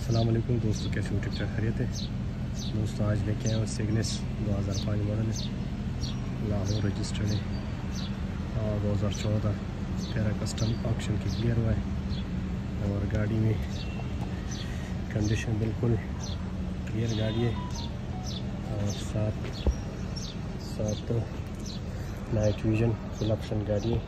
अस्सलाम वालेकुम दोस्तों, कैसे हो? ठीक ठाक खैरियत है दोस्तों। आज लेके आए सिग्नेस 2005 मॉडल है, लाहौर रजिस्टर्ड है और 2014 तेरा कस्टम ऑप्शन की क्लियर हुआ है और गाड़ी में कंडीशन बिल्कुल क्लियर गाड़ी है और साथ नाइट विजन फुल ऑप्शन गाड़ी है।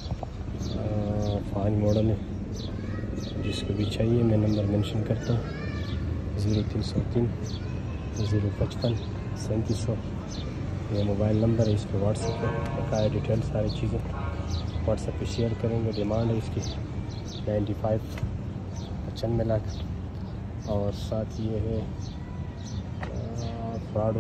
5 मॉडल है, जिसको भी चाहिए मैं नंबर मेंशन करता हूँ 0303 055 3700। ये मोबाइल नंबर है, इस पर व्हाट्सएप है, बकाया डिटेल सारी चीज़ें व्हाट्सएप पे शेयर करेंगे। डिमांड है इसकी 95 लाख और साथ ये है प्राडो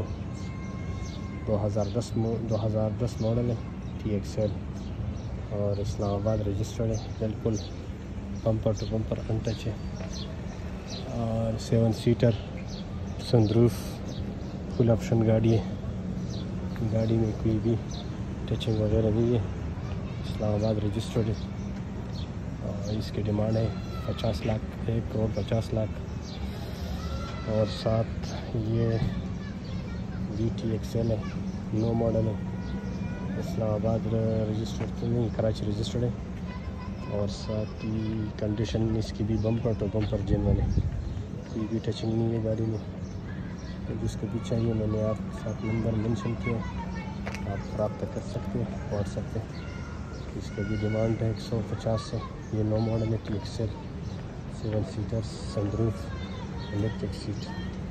2010 मॉडल है, TXL और इस्लामाबाद रजिस्टर्ड है, बिल्कुल बम्पर टू बम्पर अनटच है और 7 सीटर सनरूफ फुल ऑप्शन गाड़ी है। गाड़ी में कोई भी टचिंग वगैरह नहीं है, इस्लामाबाद रजिस्टर्ड है और इसकी डिमांड है 50 लाख, 1,50 लाख। और साथ ये TXL है, नो मॉडल है, इस्लामाबाद रजिस्टर्ड तो नहीं, कराची रजिस्टर्ड है और साथ ही कंडीशन इसकी भी बम्पर टू बम्पर जेन्युइन है, कोई भी टचिंग नहीं है गाड़ी में। तो जिसको भी चाहिए मैंने आपके साथ नंबर मेंशन किया, आप रब्ता कर सकते हैं व्हाट्सएप पे। इसकी भी डिमांड है 150 से। ये नो मॉडल है, TXL 7 seater sunroof electric seat.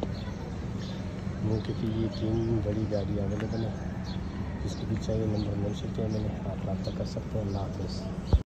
मौके की ये 3 बड़ी गाड़ी अवेलेबल है, जिसको भी चाहिए नंबर मेंशन किया मैंने, आप रब्ता कर सकते हैं। अल्लाह हाफ़िज़।